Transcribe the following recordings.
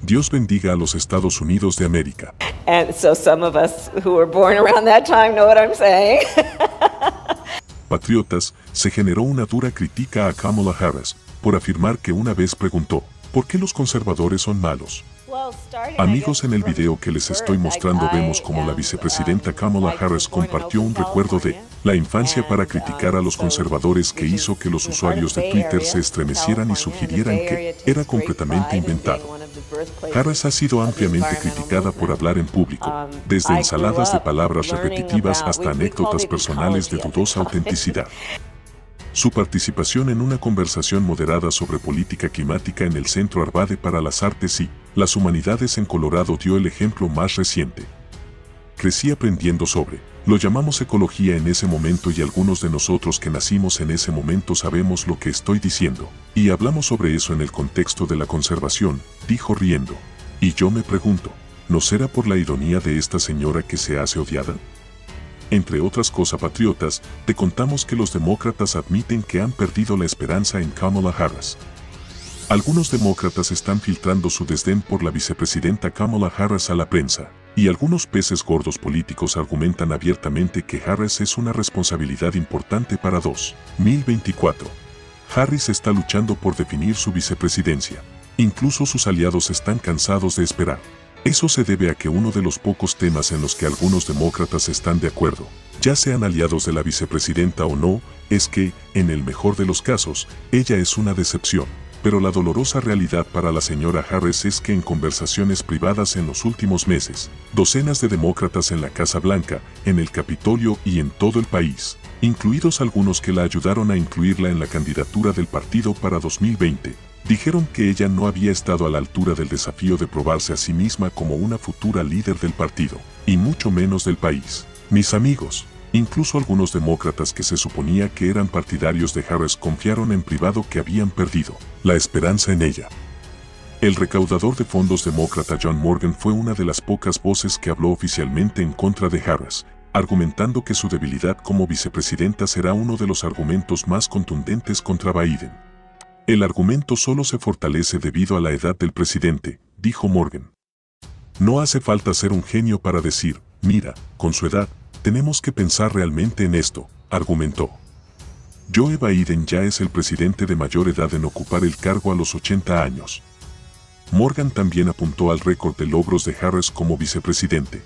Dios bendiga a los Estados Unidos de América. And so some of us who were born around that time know what I'm saying. Patriotas, se generó una dura crítica a Kamala Harris por afirmar que una vez preguntó, ¿por qué los conservadores son malos? Amigos, en el video que les estoy mostrando vemos como la vicepresidenta Kamala Harris compartió un recuerdo de la infancia para criticar a los conservadores que hizo que los usuarios de Twitter se estremecieran y sugirieran que era completamente inventado. Harris ha sido ampliamente criticada por hablar en público, desde ensaladas de palabras repetitivas hasta anécdotas personales de dudosa autenticidad. Su participación en una conversación moderada sobre política climática en el Centro Arvade para las Artes y las Humanidades en Colorado dio el ejemplo más reciente. Crecí aprendiendo sobre, lo llamamos ecología en ese momento y algunos de nosotros que nacimos en ese momento sabemos lo que estoy diciendo. Y hablamos sobre eso en el contexto de la conservación, dijo riendo. Y yo me pregunto, ¿no será por la ironía de esta señora que se hace odiada? Entre otras cosas, patriotas, te contamos que los demócratas admiten que han perdido la esperanza en Kamala Harris. Algunos demócratas están filtrando su desdén por la vicepresidenta Kamala Harris a la prensa, y algunos peces gordos políticos argumentan abiertamente que Harris es una responsabilidad importante para 2024. Harris está luchando por definir su vicepresidencia. Incluso sus aliados están cansados de esperar. Eso se debe a que uno de los pocos temas en los que algunos demócratas están de acuerdo, ya sean aliados de la vicepresidenta o no, es que, en el mejor de los casos, ella es una decepción. Pero la dolorosa realidad para la señora Harris es que en conversaciones privadas en los últimos meses, docenas de demócratas en la Casa Blanca, en el Capitolio y en todo el país, incluidos algunos que la ayudaron a incluirla en la candidatura del partido para 2020, dijeron que ella no había estado a la altura del desafío de probarse a sí misma como una futura líder del partido, y mucho menos del país. Mis amigos, incluso algunos demócratas que se suponía que eran partidarios de Harris confiaron en privado que habían perdido la esperanza en ella. El recaudador de fondos demócrata John Morgan fue una de las pocas voces que habló oficialmente en contra de Harris, argumentando que su debilidad como vicepresidenta será uno de los argumentos más contundentes contra Biden. El argumento solo se fortalece debido a la edad del presidente, dijo Morgan. No hace falta ser un genio para decir, mira, con su edad, tenemos que pensar realmente en esto, argumentó. Joe Biden ya es el presidente de mayor edad en ocupar el cargo a los 80 años. Morgan también apuntó al récord de logros de Harris como vicepresidente.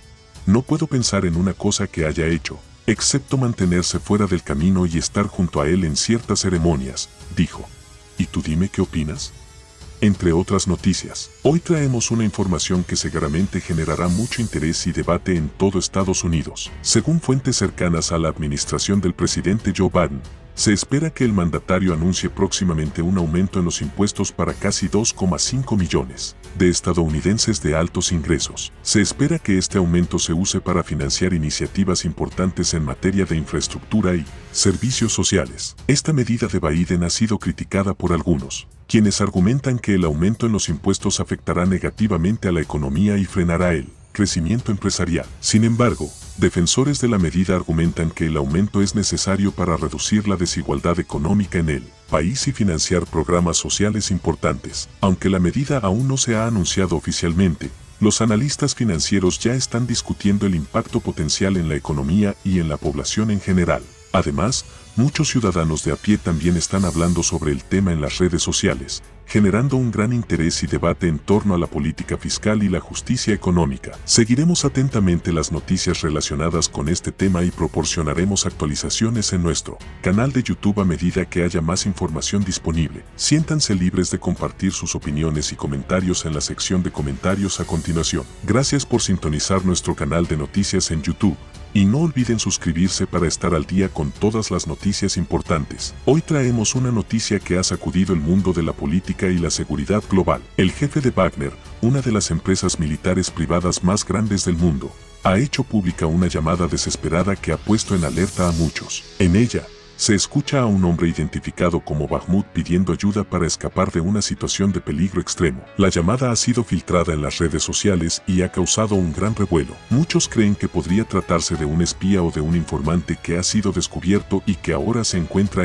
No puedo pensar en una cosa que haya hecho, excepto mantenerse fuera del camino y estar junto a él en ciertas ceremonias, dijo. ¿Y tú dime qué opinas? Entre otras noticias, hoy traemos una información que seguramente generará mucho interés y debate en todo Estados Unidos. Según fuentes cercanas a la administración del presidente Joe Biden, se espera que el mandatario anuncie próximamente un aumento en los impuestos para casi 2,5 millones de estadounidenses de altos ingresos. Se espera que este aumento se use para financiar iniciativas importantes en materia de infraestructura y servicios sociales. Esta medida de Biden ha sido criticada por algunos, quienes argumentan que el aumento en los impuestos afectará negativamente a la economía y frenará el crecimiento empresarial. Sin embargo, defensores de la medida argumentan que el aumento es necesario para reducir la desigualdad económica en el país y financiar programas sociales importantes. Aunque la medida aún no se ha anunciado oficialmente, los analistas financieros ya están discutiendo el impacto potencial en la economía y en la población en general. Además, muchos ciudadanos de a pie también están hablando sobre el tema en las redes sociales, generando un gran interés y debate en torno a la política fiscal y la justicia económica. Seguiremos atentamente las noticias relacionadas con este tema y proporcionaremos actualizaciones en nuestro canal de YouTube a medida que haya más información disponible. Siéntanse libres de compartir sus opiniones y comentarios en la sección de comentarios a continuación. Gracias por sintonizar nuestro canal de noticias en YouTube. Y no olviden suscribirse para estar al día con todas las noticias importantes. Hoy traemos una noticia que ha sacudido el mundo de la política y la seguridad global. El jefe de Wagner, una de las empresas militares privadas más grandes del mundo, ha hecho pública una llamada desesperada que ha puesto en alerta a muchos. En ella, se escucha a un hombre identificado como Bakhmut pidiendo ayuda para escapar de una situación de peligro extremo. La llamada ha sido filtrada en las redes sociales y ha causado un gran revuelo. Muchos creen que podría tratarse de un espía o de un informante que ha sido descubierto y que ahora se encuentra en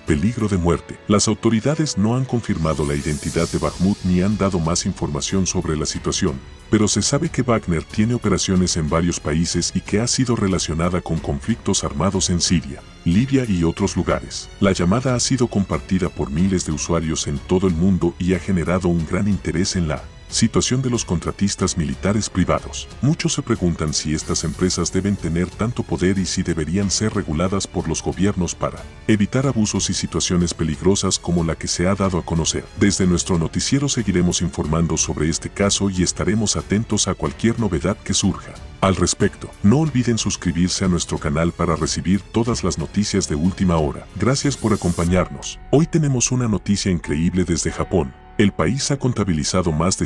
peligro de muerte. Las autoridades no han confirmado la identidad de Bakhmut ni han dado más información sobre la situación, pero se sabe que Wagner tiene operaciones en varios países y que ha sido relacionada con conflictos armados en Siria, Libia y otros lugares. La llamada ha sido compartida por miles de usuarios en todo el mundo y ha generado un gran interés en la situación de los contratistas militares privados. Muchos se preguntan si estas empresas deben tener tanto poder y si deberían ser reguladas por los gobiernos para evitar abusos y situaciones peligrosas como la que se ha dado a conocer. Desde nuestro noticiero seguiremos informando sobre este caso y estaremos atentos a cualquier novedad que surja. Al respecto, no olviden suscribirse a nuestro canal para recibir todas las noticias de última hora. Gracias por acompañarnos. Hoy tenemos una noticia increíble desde Japón. El país ha contabilizado más de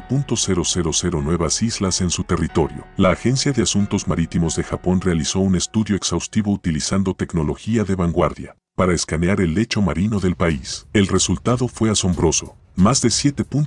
7.000 nuevas islas en su territorio. La Agencia de Asuntos Marítimos de Japón realizó un estudio exhaustivo utilizando tecnología de vanguardia para escanear el lecho marino del país. El resultado fue asombroso. Más de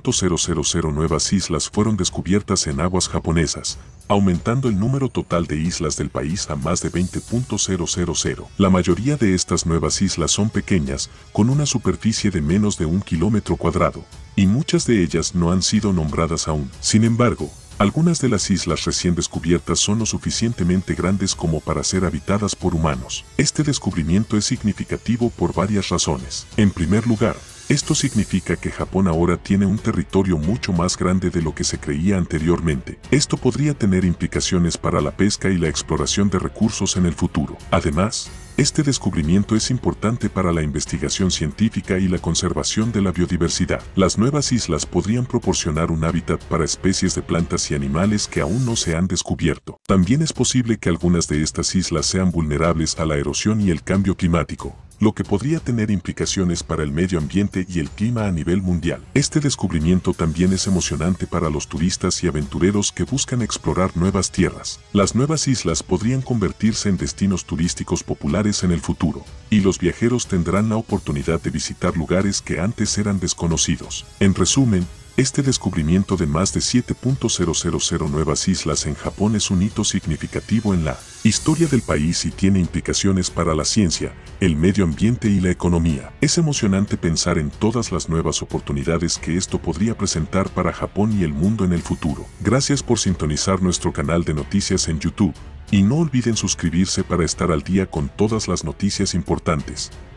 7.000 nuevas islas fueron descubiertas en aguas japonesas, aumentando el número total de islas del país a más de 20.000. La mayoría de estas nuevas islas son pequeñas, con una superficie de menos de 1 kilómetro cuadrado, y muchas de ellas no han sido nombradas aún. Sin embargo, algunas de las islas recién descubiertas son lo suficientemente grandes como para ser habitadas por humanos. Este descubrimiento es significativo por varias razones. En primer lugar, esto significa que Japón ahora tiene un territorio mucho más grande de lo que se creía anteriormente. Esto podría tener implicaciones para la pesca y la exploración de recursos en el futuro. Además, este descubrimiento es importante para la investigación científica y la conservación de la biodiversidad. Las nuevas islas podrían proporcionar un hábitat para especies de plantas y animales que aún no se han descubierto. También es posible que algunas de estas islas sean vulnerables a la erosión y el cambio climático, lo que podría tener implicaciones para el medio ambiente y el clima a nivel mundial. Este descubrimiento también es emocionante para los turistas y aventureros que buscan explorar nuevas tierras. Las nuevas islas podrían convertirse en destinos turísticos populares en el futuro, y los viajeros tendrán la oportunidad de visitar lugares que antes eran desconocidos. En resumen, este descubrimiento de más de 7.000 nuevas islas en Japón es un hito significativo en la historia del país y tiene implicaciones para la ciencia, el medio ambiente y la economía. Es emocionante pensar en todas las nuevas oportunidades que esto podría presentar para Japón y el mundo en el futuro. Gracias por sintonizar nuestro canal de noticias en YouTube, y no olviden suscribirse para estar al día con todas las noticias importantes.